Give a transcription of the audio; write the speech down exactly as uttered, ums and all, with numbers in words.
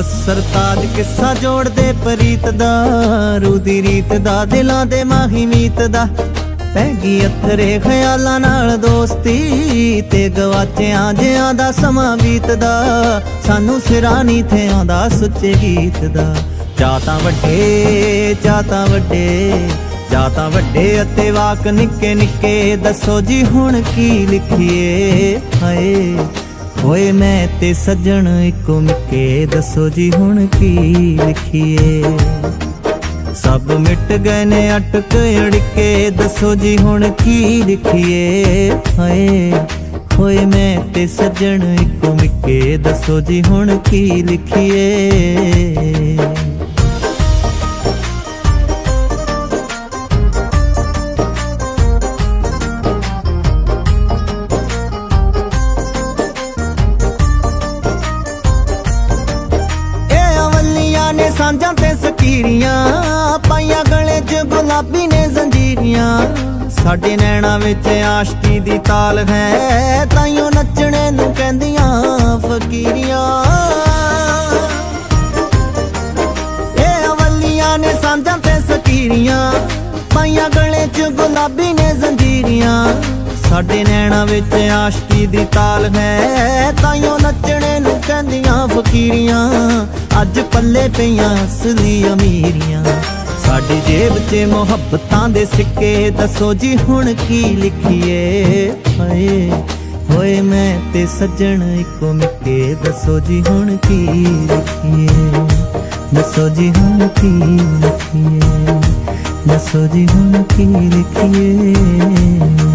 हो सरताज किस्सा जोड़ दे प्रीत दा, रूदी रीत दा दिलां दे माही मीत दा। पैगी अथरे ख्यालां नाल दोस्ती ते गवाचियां जियां दा समां बीतदा। सानू सिरा नहीं थे आंदा सुच्चे गीत दा। जातां वड्डे जातां वड्डे जातां वड्डे अते वाक निक्के निक्के, दसो जी हुण की लिखिए। हाय होए मैं ते सज्जन इको मिके, दसो जी हुण की लिखिए। सब मिट गए ने अटक अड़के, दसो जी हुण की लिखिए। हाय होए मैं ते सज्जन इको मिके, दसो जी हुण की लिखिए। सांझां ते सकीरियां पाइयां गले च गुलाबी ने जंजीरियां। साडे नैना विच आशकी दी ताल है, ताइयों नचने नूं कहंदियां फकीरियां। ए अवलियां ने सांझां ते सकीरियां पाइयां गले च गुलाबी ने जंजीरियां। साडे नैना विच आशकी दी ताल है, ताइयों नचने नूं कहंदियां फकीरियां। अज पल्ले पईयां असली अमीरियां, साडी जेब च मुहब्बतां दे सिक्के, दसो जी हुण की लिखिए। हाय होए मैं ते सज्जन इको मिके, दसो जी हुण की लिखिए। दसो जी हुण की लिखिए, दसो जी हुण की लिखिए।